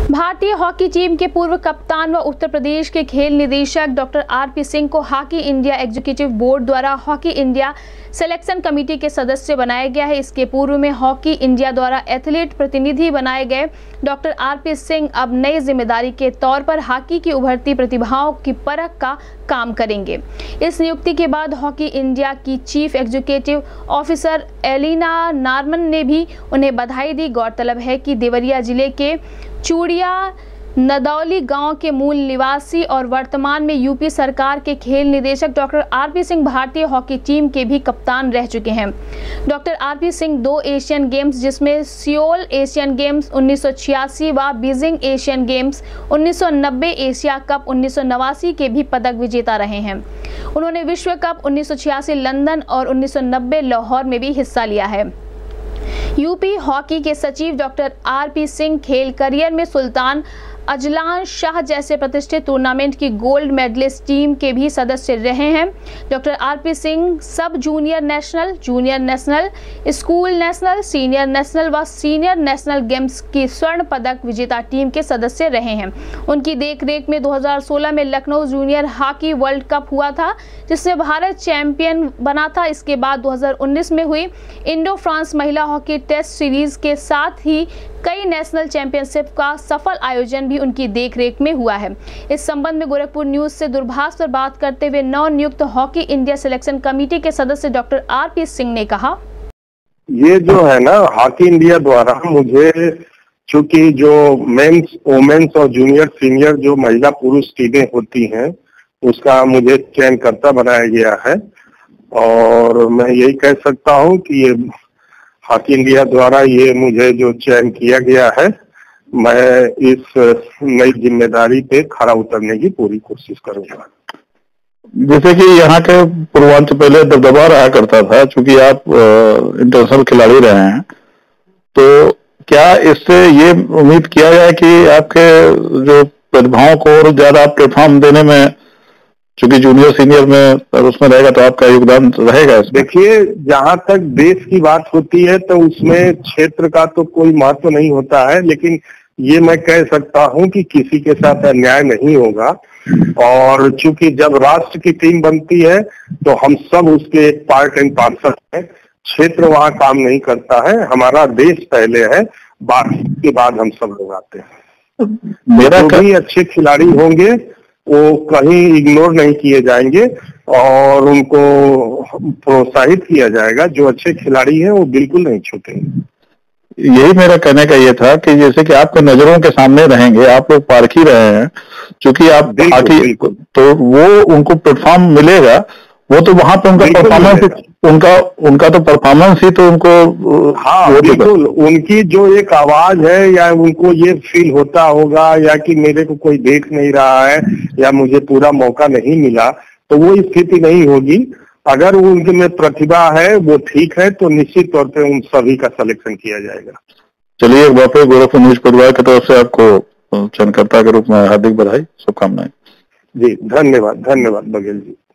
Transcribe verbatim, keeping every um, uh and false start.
भारतीय hockey team के पूर्व कप्तान व उत्तर प्रदेश के खेल निदेशक डॉक्टर आर पी सिंह को हॉकी इंडिया एग्जीक्यूटिव बोर्ड द्वारा हॉकी इंडिया सिलेक्शन कमेटी के सदस्य बनाया गया है। इसके पूर्व में हॉकी इंडिया द्वारा एथलीट प्रतिनिधि बनाए गए डॉक्टर आर पी सिंह अब नई जिम्मेदारी के तौर पर हॉकी की उभरती प्रतिभाओं की परख का काम करेंगे। इस नियुक्ति के बाद हॉकी इंडिया की chief executive officer Elena Norman ने भी उन्हें बधाई दी। गौरतलब है कि देवरिया जिले के चूड़िया नदौली गांव के मूल निवासी और वर्तमान में यूपी सरकार के खेल निदेशक डॉक्टर आर पी सिंह भारतीय हॉकी टीम के भी कप्तान रह चुके हैं। डॉक्टर आर पी सिंह दो एशियन गेम्स जिसमें सियोल एशियन गेम्स उन्नीस सौ छियासी व बीजिंग एशियन गेम्स उन्नीस सौ नब्बे, एशिया कप उन्नीस सौ नवासी के भी पदक विजेता रहे हैं। उन्होंने विश्व कप उन्नीस सौ छियासी लंदन और उन्नीस सौ नब्बे लाहौर में भी हिस्सा लिया है। यूपी हॉकी के सचिव डॉक्टर आर पी सिंह खेल करियर में सुल्तान अजलान शाह जैसे प्रतिष्ठित टूर्नामेंट की गोल्ड मेडलिस्ट टीम के भी सदस्य रहे हैं। डॉक्टर आर पी सिंह सब junior national, junior national, school national, senior national व सीनियर नेशनल गेम्स की स्वर्ण पदक विजेता टीम के सदस्य रहे हैं। उनकी देखरेख में दो हज़ार सोलह में Lucknow junior hockey world cup हुआ था जिसमें भारत चैंपियन बना था। इसके बाद दो हज़ार उन्नीस में हुई इंडो फ्रांस महिला हॉकी टेस्ट सीरीज के साथ ही कई नेशनल चैंपियनशिप का सफल आयोजन भी उनकी देखरेख में हुआ है। इस संबंध में गोरखपुर न्यूज से दूरभाष पर बात करते हुए नव नियुक्त हॉकी इंडिया सिलेक्शन कमेटी के सदस्य डॉक्टर आर पी सिंह ने कहा, ये जो है ना हॉकी इंडिया द्वारा मुझे चूंकि जो मेंस, वोमेन्स और जूनियर सीनियर जो महिला पुरुष टीमें होती हैं उसका मुझे चयनकर्ता बनाया गया है और मैं यही कह सकता हूँ कि ये हॉकी इंडिया द्वारा ये मुझे जो चयन किया गया है, मैं इस नई जिम्मेदारी पे खरा उतरने की पूरी कोशिश करूंगा। जैसे कि यहाँ के पूर्वांचल पहले दबदबा रहा करता था, चूंकि आप इंटरनेशनल खिलाड़ी रहे हैं, तो क्या इससे ये उम्मीद किया जाए कि आपके जो प्रतिभाओं को और ज्यादा प्लेटफॉर्म देने में, चूंकि जूनियर सीनियर में और उसमें रहेगा तो आपका योगदान रहेगा इसमें? देखिए, जहां तक देश की बात होती है तो उसमें क्षेत्र का तो कोई महत्व तो नहीं होता है, लेकिन ये मैं कह सकता हूं कि किसी के साथ अन्याय नहीं होगा। और चूंकि जब राष्ट्र की टीम बनती है तो हम सब उसके एक पार्ट एंड पार्सल हैं। क्षेत्र वहां काम नहीं करता है, हमारा देश पहले है, बाकी के बाद हम सब लोग आते हैं। मेरा कई अच्छे खिलाड़ी होंगे, वो कहीं इग्नोर नहीं किए जाएंगे और उनको प्रोत्साहित किया जाएगा। जो अच्छे खिलाड़ी हैं वो बिल्कुल नहीं छूटेंगे। यही मेरा कहने का ये था कि जैसे कि आपके नजरों के सामने रहेंगे, आप लोग पारख ही रहे हैं, क्योंकि आप हॉकी, तो वो उनको प्लेटफॉर्म मिलेगा। वो तो वहां पे उनका परफॉर्मेंस, उनका उनका तो परफॉर्मेंस ही तो उनको, हाँ बिल्कुल, उनकी जो एक आवाज है या उनको ये फील होता होगा या कि मेरे को कोई देख नहीं रहा है या मुझे पूरा मौका नहीं मिला, तो वो स्थिति नहीं होगी। अगर उनके में प्रतिभा है, वो ठीक है, तो निश्चित तौर पे उन सभी का सिलेक्शन किया जाएगा। चलिए, एक बार फिर गोरखपुर न्यूज परिवार की तरफ से आपको चयनकर्ता के रूप में हार्दिक बधाई, शुभकामनाएं। जी धन्यवाद, धन्यवाद बघेल जी।